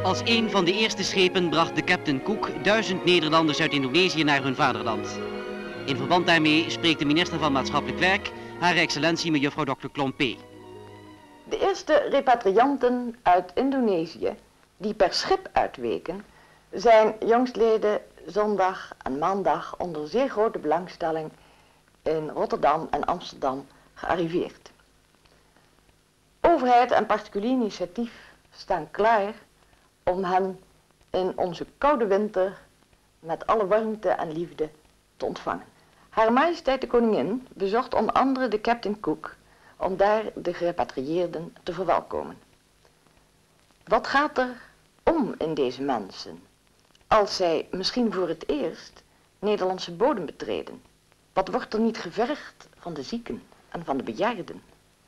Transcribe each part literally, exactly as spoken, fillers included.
Als een van de eerste schepen bracht de Captain Cook duizend Nederlanders uit Indonesië naar hun vaderland. In verband daarmee spreekt de minister van Maatschappelijk Werk, Hare Excellentie mevrouw dokter Klompé. De eerste repatrianten uit Indonesië die per schip uitweken, zijn jongstleden zondag en maandag onder zeer grote belangstelling in Rotterdam en Amsterdam gearriveerd. Overheid en particulier initiatief staan klaar om hen in onze koude winter met alle warmte en liefde te ontvangen. Haar Majesteit de Koningin bezocht onder andere de Captain Cook om daar de gerepatrieerden te verwelkomen. Wat gaat er om in deze mensen als zij misschien voor het eerst Nederlandse bodem betreden? Wat wordt er niet gevergd van de zieken en van de bejaarden?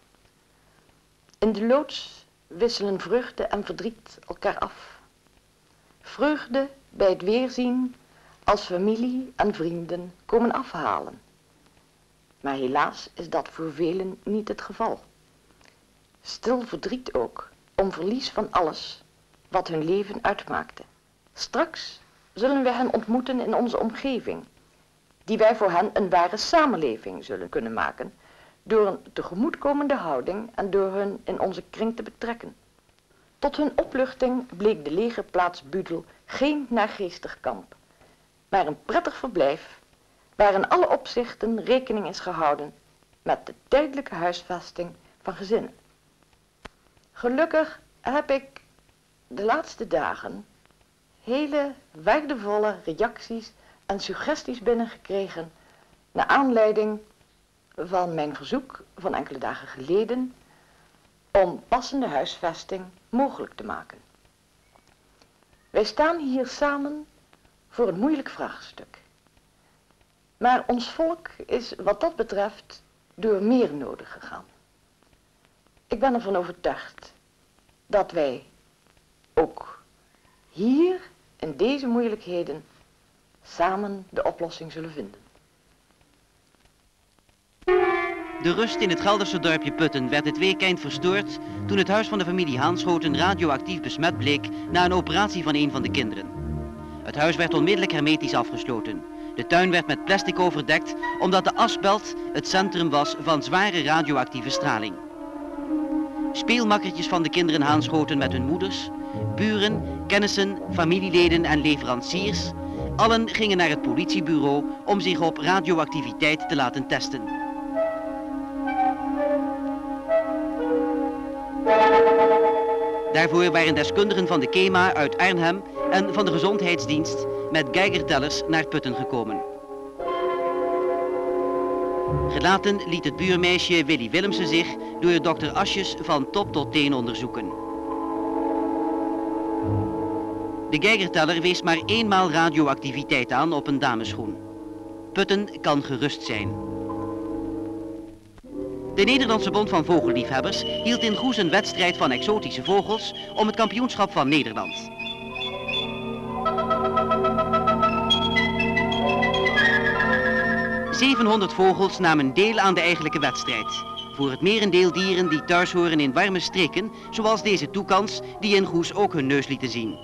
In de loods wisselen vreugde en verdriet elkaar af. Vreugde bij het weerzien als familie en vrienden komen afhalen. Maar helaas is dat voor velen niet het geval. Stil verdriet ook om verlies van alles wat hun leven uitmaakte. Straks zullen wij hen ontmoeten in onze omgeving, die wij voor hen een ware samenleving zullen kunnen maken, door een tegemoetkomende houding en door hun in onze kring te betrekken. Tot hun opluchting bleek de legerplaats Budel geen naargeestig kamp, maar een prettig verblijf, waar in alle opzichten rekening is gehouden met de tijdelijke huisvesting van gezinnen. Gelukkig heb ik de laatste dagen hele waardevolle reacties en suggesties binnengekregen naar aanleiding van mijn verzoek van enkele dagen geleden om passende huisvesting mogelijk te maken. Wij staan hier samen voor een moeilijk vraagstuk. Maar ons volk is wat dat betreft door meer nodig gegaan. Ik ben ervan overtuigd dat wij ook hier in deze moeilijkheden samen de oplossing zullen vinden. De rust in het Gelderse dorpje Putten werd dit weekend verstoord toen het huis van de familie Haanschoten radioactief besmet bleek na een operatie van een van de kinderen. Het huis werd onmiddellijk hermetisch afgesloten. De tuin werd met plastic overdekt omdat de asbelt het centrum was van zware radioactieve straling. Speelmakkertjes van de kinderen Haanschoten met hun moeders, buren, kennissen, familieleden en leveranciers, allen gingen naar het politiebureau om zich op radioactiviteit te laten testen. Daarvoor waren deskundigen van de KEMA uit Arnhem en van de gezondheidsdienst met geigertellers naar Putten gekomen. Gelaten liet het buurmeisje Willy Willemsen zich door dokter Asjes van top tot teen onderzoeken. De geigerteller wees maar eenmaal radioactiviteit aan op een dameschoen. Putten kan gerust zijn. De Nederlandse Bond van Vogelliefhebbers hield in Goes een wedstrijd van exotische vogels om het kampioenschap van Nederland. zevenhonderd vogels namen deel aan de eigenlijke wedstrijd. Voor het merendeel dieren die thuis horen in warme streken, zoals deze toekans die in Goes ook hun neus lieten zien.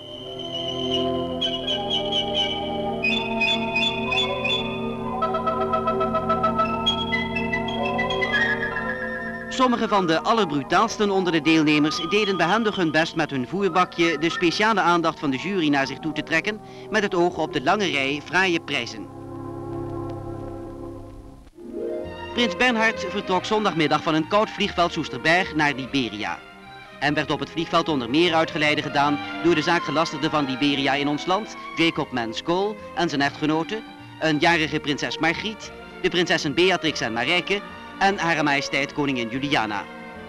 Sommige van de allerbrutaalsten onder de deelnemers deden behendig hun best met hun voerbakje de speciale aandacht van de jury naar zich toe te trekken met het oog op de lange rij fraaie prijzen. Prins Bernhard vertrok zondagmiddag van een koud vliegveld Soesterberg naar Liberia. En werd op het vliegveld onder meer uitgeleide gedaan door de zaakgelastigde van Liberia in ons land, Jacob Mans Cole en zijn echtgenote, een jarige prinses Margriet, de prinsessen Beatrix en Marijke en Hare Majesteit Koningin Juliana.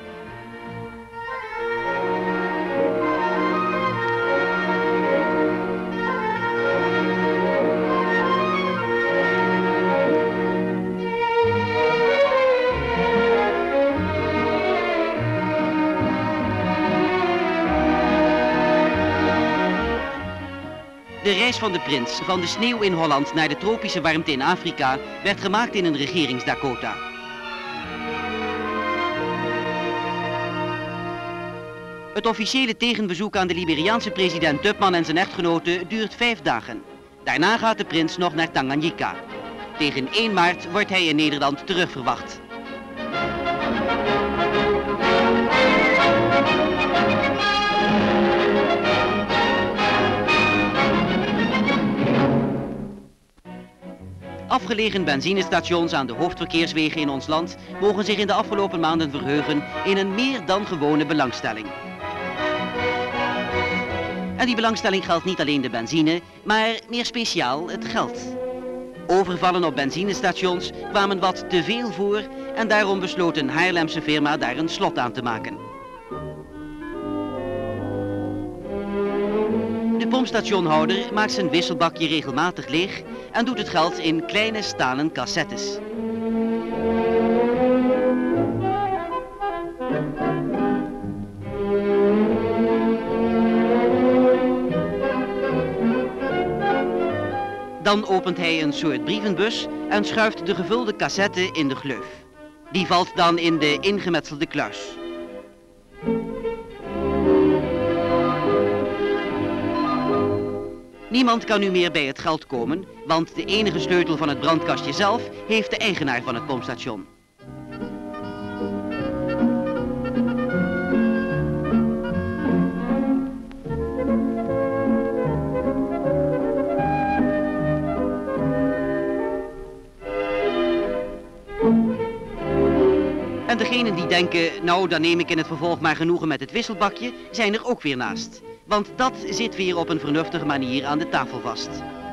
De reis van de prins van de sneeuw in Holland naar de tropische warmte in Afrika werd gemaakt in een regeringsdakota. Het officiële tegenbezoek aan de Liberiaanse president Tubman en zijn echtgenote duurt vijf dagen. Daarna gaat de prins nog naar Tanganyika. Tegen één maart wordt hij in Nederland terugverwacht. Afgelegen benzinestations aan de hoofdverkeerswegen in ons land mogen zich in de afgelopen maanden verheugen in een meer dan gewone belangstelling. En die belangstelling geldt niet alleen de benzine, maar meer speciaal het geld. Overvallen op benzinestations kwamen wat te veel voor en daarom besloot een Haarlemse firma daar een slot aan te maken. De pompstationhouder maakt zijn wisselbakje regelmatig leeg en doet het geld in kleine stalen cassettes. Dan opent hij een soort brievenbus en schuift de gevulde cassette in de gleuf. Die valt dan in de ingemetselde kluis. Niemand kan nu meer bij het geld komen, want de enige sleutel van het brandkastje zelf heeft de eigenaar van het pompstation. En degenen die denken, nou dan neem ik in het vervolg maar genoegen met het wisselbakje, zijn er ook weer naast. Want dat zit weer op een vernuftige manier aan de tafel vast.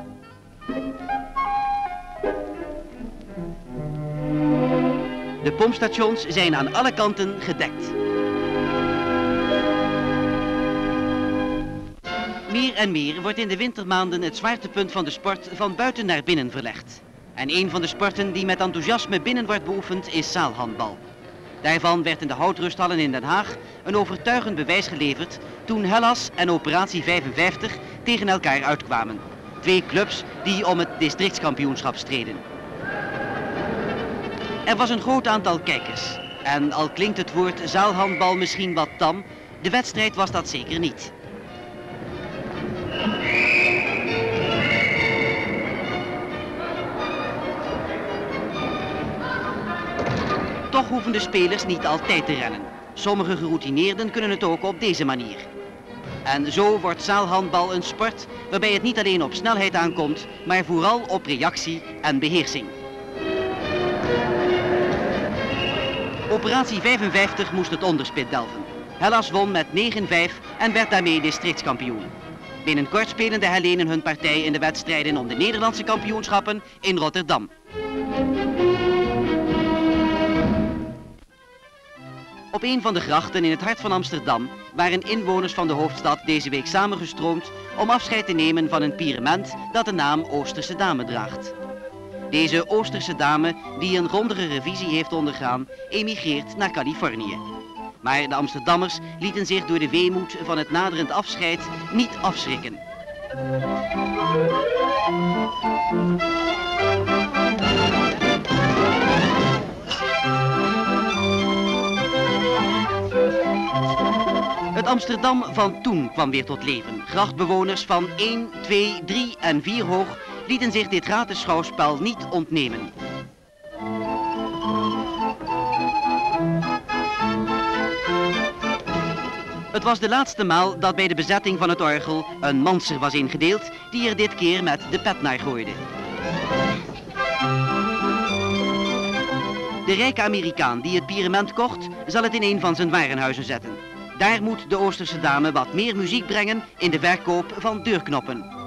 De pompstations zijn aan alle kanten gedekt. Meer en meer wordt in de wintermaanden het zwaartepunt van de sport van buiten naar binnen verlegd. En een van de sporten die met enthousiasme binnen wordt beoefend is zaalhandbal. Daarvan werd in de houtrusthallen in Den Haag een overtuigend bewijs geleverd toen Hellas en Operatie vijfenvijftig tegen elkaar uitkwamen. Twee clubs die om het districtskampioenschap streden. Er was een groot aantal kijkers. En al klinkt het woord zaalhandbal misschien wat tam, de wedstrijd was dat zeker niet. Toch hoeven de spelers niet altijd te rennen. Sommige geroutineerden kunnen het ook op deze manier. En zo wordt zaalhandbal een sport waarbij het niet alleen op snelheid aankomt, maar vooral op reactie en beheersing. Operatie vijfenvijftig moest het onderspit delven. Hellas won met negen vijf en werd daarmee districtskampioen. Binnenkort spelen de Hellenen hun partij in de wedstrijden om de Nederlandse kampioenschappen in Rotterdam. Op een van de grachten in het hart van Amsterdam waren inwoners van de hoofdstad deze week samengestroomd om afscheid te nemen van een pirement dat de naam Oosterse Dame draagt. Deze Oosterse dame, die een grondige revisie heeft ondergaan, emigreert naar Californië. Maar de Amsterdammers lieten zich door de weemoed van het naderend afscheid niet afschrikken. Het Amsterdam van toen kwam weer tot leven. Grachtbewoners van één, twee, drie en vier hoog lieten zich dit gratis schouwspel niet ontnemen. Het was de laatste maal dat bij de bezetting van het orgel een manser was ingedeeld die er dit keer met de pet naar gooide. De rijke Amerikaan die het pirement kocht, zal het in een van zijn warenhuizen zetten. Daar moet de Oosterse dame wat meer muziek brengen in de verkoop van deurknoppen.